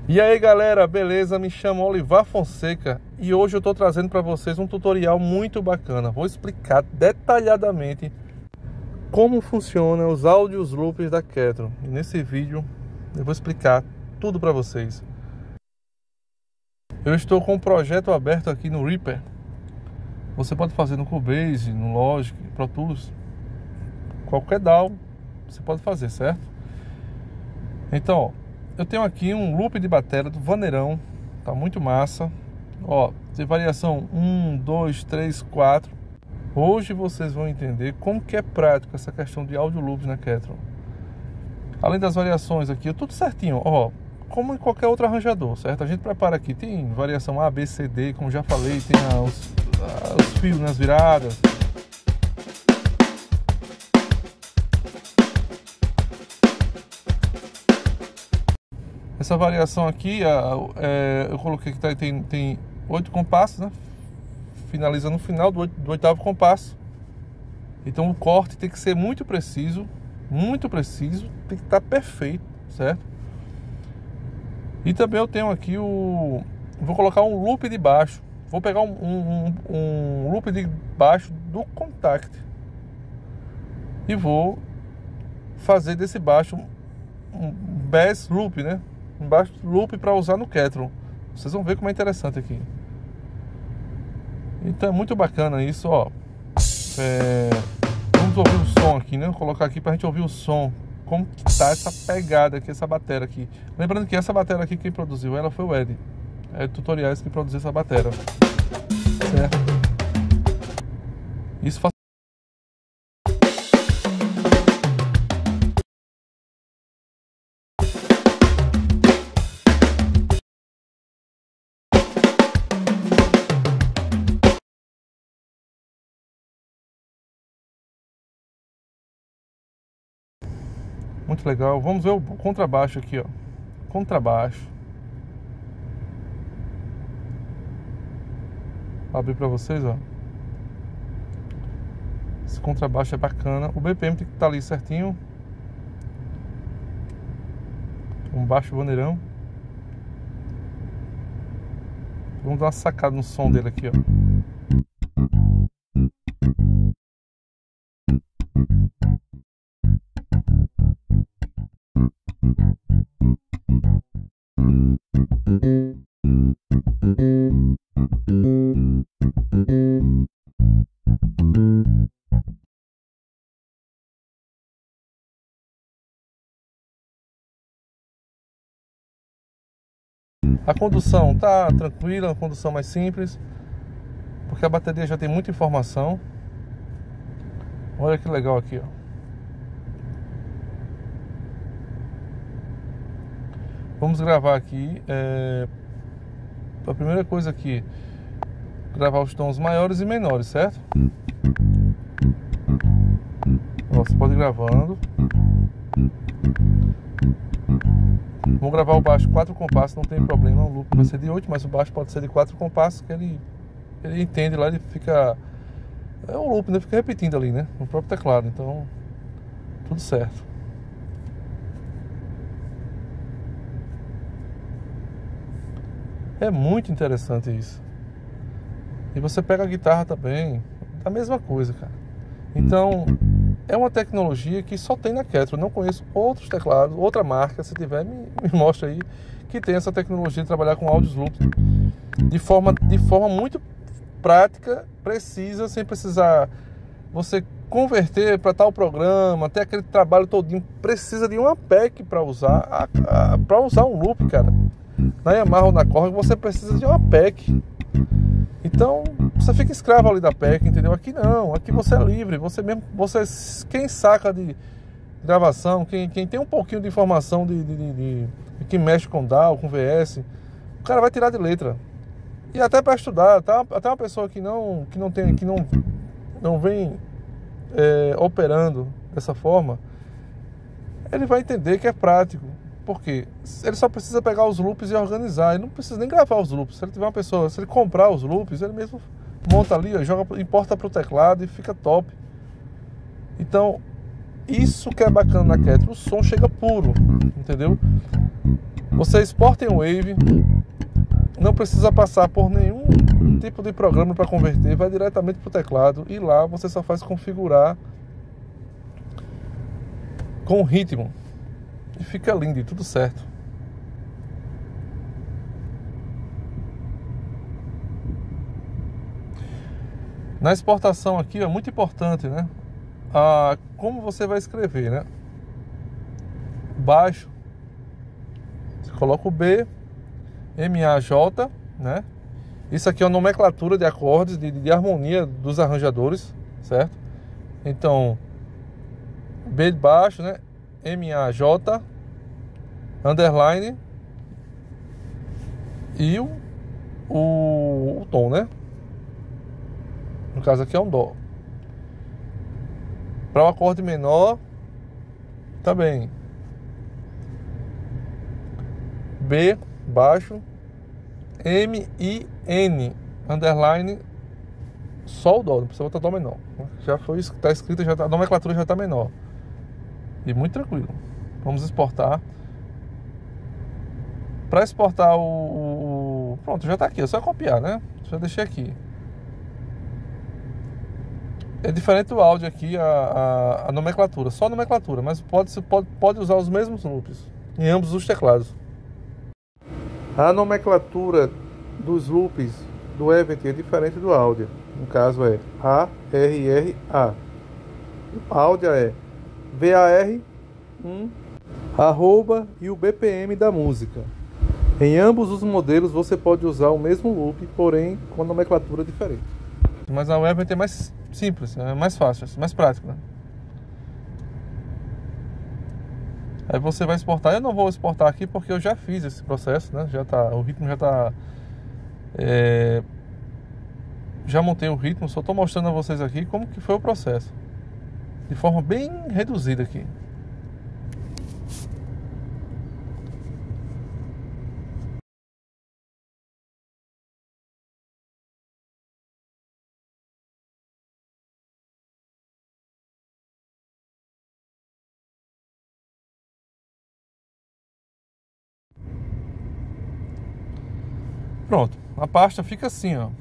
E aí galera, beleza? Me chamo Olivar Fonseca e hoje eu estou trazendo para vocês um tutorial muito bacana. Vou explicar detalhadamente como funciona os áudios loops da Ketron. E nesse vídeo eu vou explicar tudo para vocês. Eu estou com um projeto aberto aqui no Reaper. Você pode fazer no Cubase, no Logic, Pro Tools, qualquer DAW você pode fazer, certo? Então, ó, eu tenho aqui um loop de bateria do Vaneirão, tá muito massa. Ó, tem variação 1, 2, 3, 4. Hoje vocês vão entender como que é prático essa questão de áudio loops na Ketron. Além das variações aqui, tudo certinho, ó, como em qualquer outro arranjador, certo? A gente prepara aqui, tem variação A, B, C, D, como já falei, tem os fios nas viradas. Essa variação aqui, eu coloquei que tem 8 compassos, né? Finaliza no final do oitavo compasso. Então o corte tem que ser muito preciso, tem que estar perfeito, certo? E também eu tenho aqui vou colocar um loop de baixo. Vou pegar um loop de baixo do Kontakt e vou fazer desse baixo um bass loop, né? Um baixo loop para usar no Ketron. Vocês vão ver como é interessante aqui. Então é muito bacana isso, ó. Vamos ouvir o som aqui, né? Vou colocar aqui pra gente ouvir o som. Como que tá essa pegada aqui, essa bateria aqui. Lembrando que essa bateria aqui, quem produziu ela foi o Ed. É Tutoriais que produziu essa bateria. Certo? Isso faz... Muito legal. Vamos ver o contrabaixo aqui, ó. Contrabaixo. Vou abrir pra vocês, ó. Esse contrabaixo é bacana. O BPM tem que estar ali certinho. Um baixo vaneirão. Vamos dar uma sacada no som dele aqui, ó. A condução tá tranquila, uma condução mais simples, porque a bateria já tem muita informação. Olha que legal aqui, ó. Vamos gravar aqui. A primeira coisa aqui, gravar os tons maiores e menores, certo? Ó, você pode ir gravando. Vamos gravar o baixo 4 compassos, não tem problema. O loop vai ser de 8, mas o baixo pode ser de 4 compassos, que ele entende lá, ele fica... É um loop, né? Fica repetindo ali, né? No próprio teclado, então tudo certo. É muito interessante isso. E você pega a guitarra também, a mesma coisa, cara. Então, é uma tecnologia que só tem na Ketron. Eu não conheço outros teclados, outra marca, se tiver, me mostra aí, que tem essa tecnologia de trabalhar com áudios loops de forma muito prática, precisa, sem precisar você converter para tal programa, até aquele trabalho todinho. Precisa de uma pack para usar, um loop, cara. Na Yamaha ou na Korg você precisa de uma pack. Então você fica escravo ali da pack, entendeu? Aqui não, aqui você é livre. Você mesmo, quem saca de gravação, quem tem um pouquinho de informação de que mexe com DAW, com VS, o cara vai tirar de letra. E até para estudar, tá? Até uma pessoa que não vem operando dessa forma, ele vai entender que é prático. Porque ele só precisa pegar os loops e organizar. Ele não precisa nem gravar os loops. Se ele tiver uma pessoa, se ele comprar os loops, ele mesmo monta ali, ó, importa para o teclado e fica top. Então, Isso que é bacana na Quetro, o som chega puro, entendeu? Você exporta em Wave, não precisa passar por nenhum tipo de programa para converter, vai diretamente para o teclado e lá você só faz configurar com ritmo e fica lindo e tudo certo. Na exportação aqui é muito importante, né? Como você vai escrever, né? Baixo, você coloca o B, MAJ, né? Isso aqui é uma nomenclatura de acordes, de harmonia dos arranjadores, certo? Então, B de baixo, né? MAJ, underline e o tom, né? No caso aqui é um Dó. Para o acorde menor, também B baixo, MIN, underline, só o Dó, não precisa botar Dó menor. Já foi isso que está escrito, a nomenclatura já está menor. E muito tranquilo. Vamos exportar. Para exportar pronto, já está aqui, é só copiar, né? Já deixei aqui. É diferente do áudio aqui, a nomenclatura, só a nomenclatura, mas pode usar os mesmos loops em ambos os teclados. A nomenclatura dos loops do Event é diferente do áudio. No caso é ARRA. O áudio é VAR1, arroba e o BPM da música. Em ambos os modelos você pode usar o mesmo loop, porém com nomenclatura diferente. Mas a Event é mais simples, é mais fácil, mais prático, né? Aí você vai exportar. Eu não vou exportar aqui porque eu já fiz esse processo, né? O ritmo já tá. Já montei o ritmo, só estou mostrando a vocês aqui como que foi o processo. De forma bem reduzida aqui. Pronto, a pasta fica assim, ó.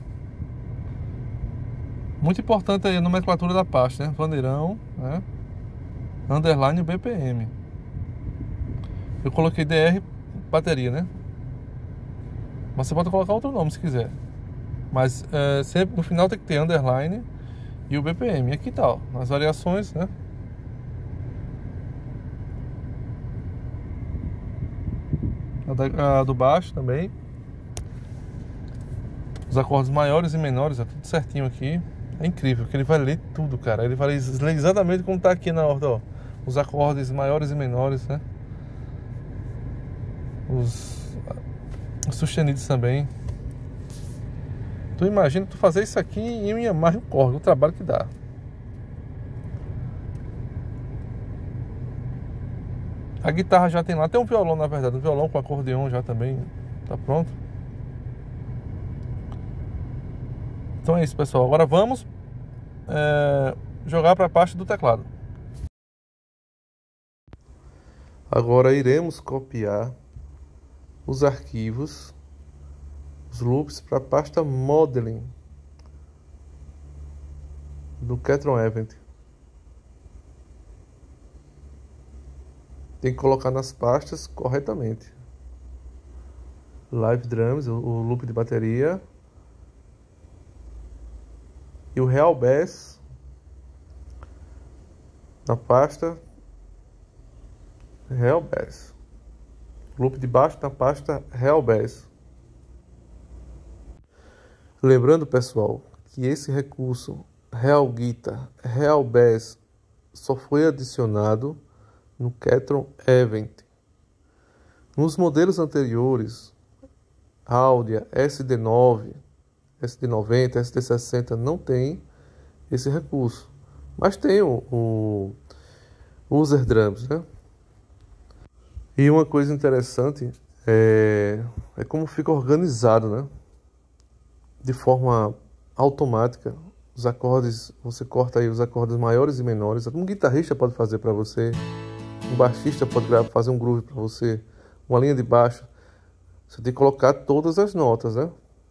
Muito importante aí a nomenclatura da pasta, né? Bandeirão, né? Underline BPM. Eu coloquei DR bateria, né? Mas você pode colocar outro nome se quiser. Mas sempre no final tem que ter underline e o BPM. E aqui tá, ó, as variações, né? A do baixo também. Os acordes maiores e menores, é tudo certinho aqui. É incrível, que ele vai ler tudo, cara. Ele vai ler exatamente como tá aqui na ordem, ó. Os acordes maiores e menores, né? Os sustenidos também. Tu imagina tu fazer isso aqui em um Yamaha e um Korg, o trabalho que dá. A guitarra já tem lá, tem um violão na verdade, um violão com acordeão já também tá pronto. Então é isso, pessoal. Agora vamos jogar para a parte do teclado. Agora iremos copiar os arquivos, os loops para a pasta Modeling do Quetron Event. Tem que colocar nas pastas corretamente. Live Drums, o loop de bateria. E o Real Bass na pasta Real Bass. Loop de baixo na pasta Real Bass. Lembrando, pessoal, que esse recurso Real Guitar, Real Bass só foi adicionado no Quetron Event. Nos modelos anteriores, Audia, SD9, SD90, SD60 não tem esse recurso, mas tem o User Drums, né? E uma coisa interessante é como fica organizado, né? De forma automática, os acordes, você corta aí os acordes maiores e menores. Um guitarrista pode fazer para você, um baixista pode fazer um groove para você, uma linha de baixo. Você tem que colocar todas as notas, né?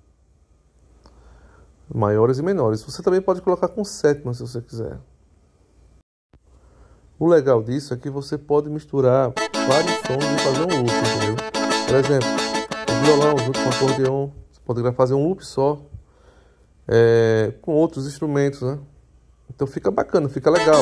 Maiores e menores. Você também pode colocar com sétima, se você quiser. O legal disso é que você pode misturar vários sons e fazer um loop, entendeu? Por exemplo, o violão junto com o acordeon, você poderia fazer um loop só, com outros instrumentos, né? Então fica bacana, fica legal.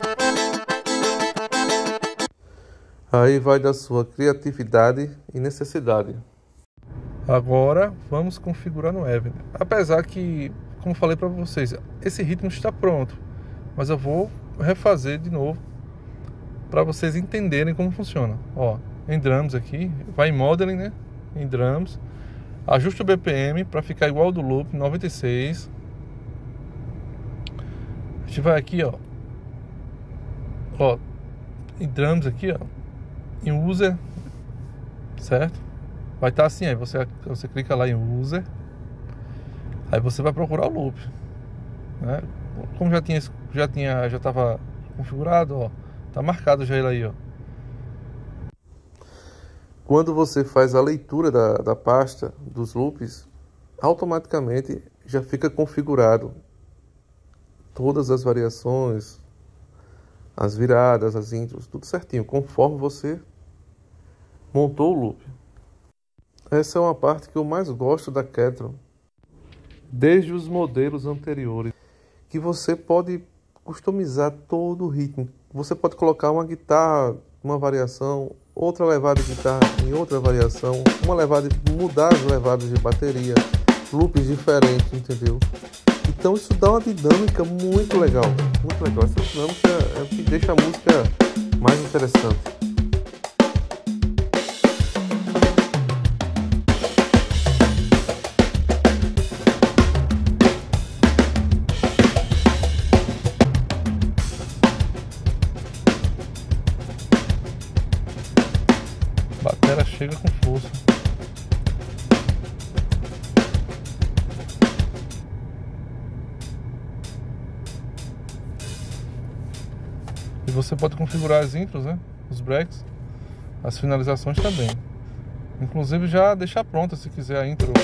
Aí vai da sua criatividade e necessidade. Agora vamos configurar no Ableton. Apesar que, como falei para vocês, esse ritmo está pronto, mas eu vou refazer de novo para vocês entenderem como funciona. Ó, em drums aqui, vai em modeling, né? Em drums, ajuste o BPM para ficar igual ao do loop 96. A gente vai aqui, ó, em drums aqui, ó, em user, certo? Vai estar assim, aí você clica lá em user, aí você vai procurar o loop, né? Como já estava configurado, ó, tá marcado já ele aí, ó. Quando você faz a leitura da pasta dos loops, automaticamente já fica configurado todas as variações, as viradas, as intros, tudo certinho, conforme você montou o loop. Essa é uma parte que eu mais gosto da Ketron, desde os modelos anteriores, que você pode customizar todo o ritmo. Você pode colocar uma guitarra, uma variação, outra levada de guitarra em outra variação, mudar as levadas de bateria, loops diferentes, entendeu? Então isso dá uma dinâmica muito legal, muito legal. Essa dinâmica é o que deixa a música mais interessante. Batera chega com força. E você pode configurar as intros, né? Os breaks, as finalizações também. Inclusive já deixar pronta se quiser a intro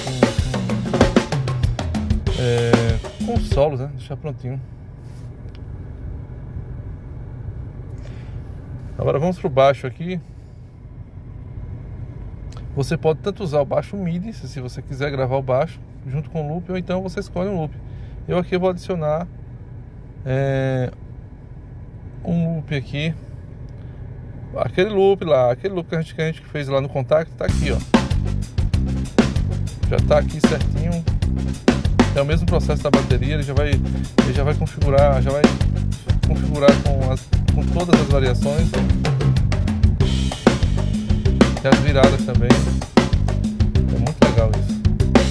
com solos, né? Deixar prontinho. Agora vamos pro baixo aqui. Você pode tanto usar o baixo MIDI, se você quiser gravar o baixo junto com o loop, ou então você escolhe um loop. Eu aqui vou adicionar um loop aqui, aquele loop que a gente fez lá no contact, tá aqui, ó. Já tá aqui certinho. É o mesmo processo da bateria, ele já vai configurar com todas as variações. E as viradas também. É muito legal isso.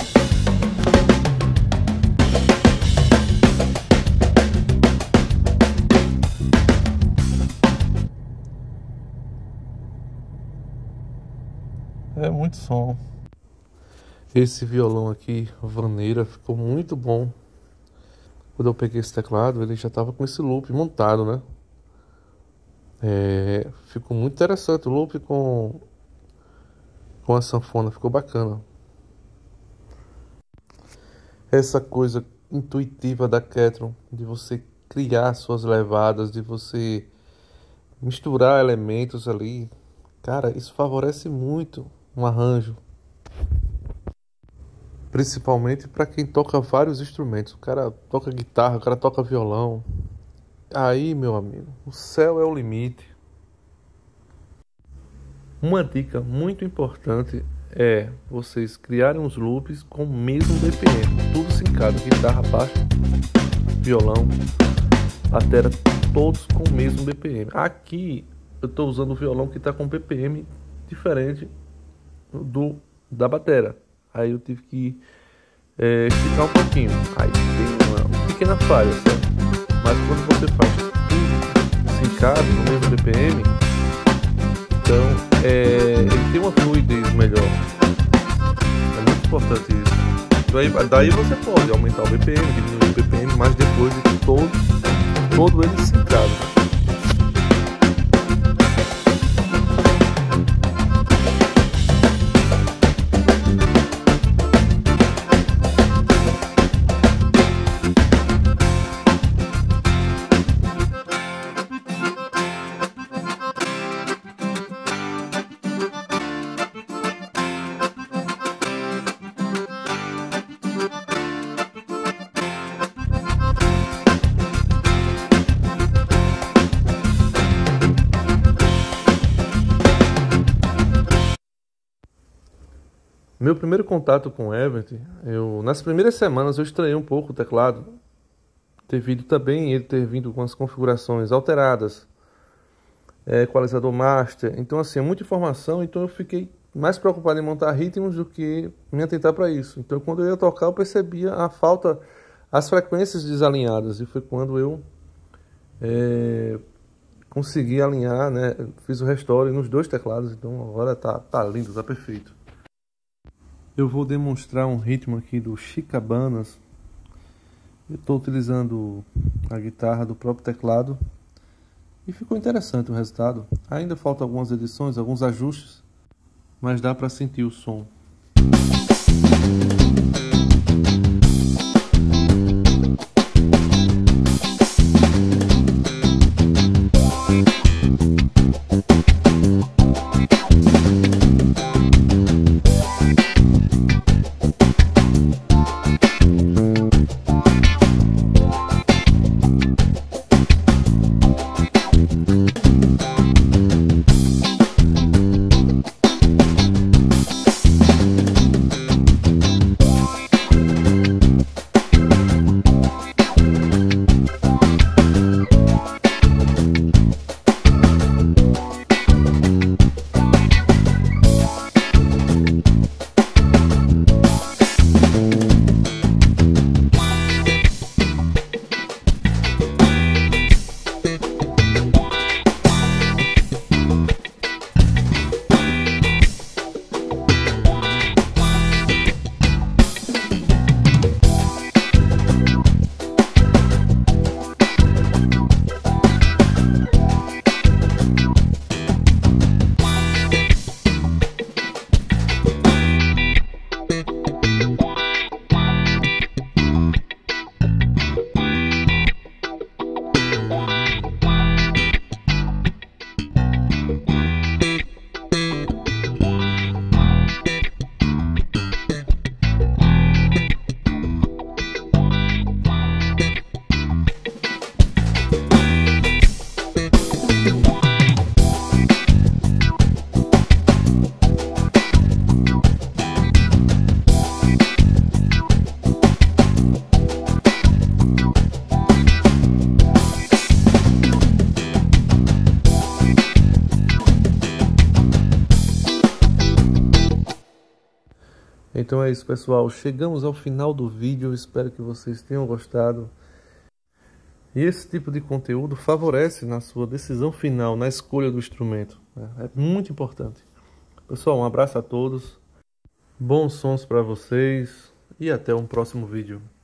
É muito som. Esse violão aqui, vaneira, ficou muito bom. Quando eu peguei esse teclado, ele já estava com esse loop montado, né? Ficou muito interessante o loop com a sanfona, ficou bacana. Essa coisa intuitiva da Ketron, de você criar suas levadas, de você misturar elementos ali, cara, isso favorece muito um arranjo. Principalmente para quem toca vários instrumentos. O cara toca guitarra, o cara toca violão. Aí, meu amigo, o céu é o limite. Uma dica muito importante é vocês criarem uns loops com o mesmo BPM, tudo sincado, guitarra, baixo, violão, bateria, todos com o mesmo BPM. Aqui eu estou usando o violão que está com BPM diferente da bateria. Aí eu tive que esticar um pouquinho. Aí tem uma pequena falha, certo? Mas quando você faz tudo sincado no mesmo BPM, então ele tem uma fluidez melhor. É muito importante isso. Daí você pode aumentar o BPM, diminuir o BPM, mas depois de todo ele secado. Meu primeiro contato com o Event, nas primeiras semanas eu estranhei um pouco o teclado, devido também ele ter vindo com as configurações alteradas, equalizador master, então assim, é muita informação, então eu fiquei mais preocupado em montar ritmos do que me atentar para isso. Então quando eu ia tocar eu percebia a falta, as frequências desalinhadas, e foi quando eu consegui alinhar, né, fiz o restore nos dois teclados, então agora tá lindo, tá perfeito. Eu vou demonstrar um ritmo aqui do Chicabanas. Eu estou utilizando a guitarra do próprio teclado e ficou interessante o resultado. Ainda faltam algumas edições, alguns ajustes, mas dá para sentir o som. Então é isso, pessoal, chegamos ao final do vídeo, eu espero que vocês tenham gostado. E esse tipo de conteúdo favorece na sua decisão final, na escolha do instrumento, né? É muito importante. Pessoal, um abraço a todos, bons sons para vocês e até um próximo vídeo.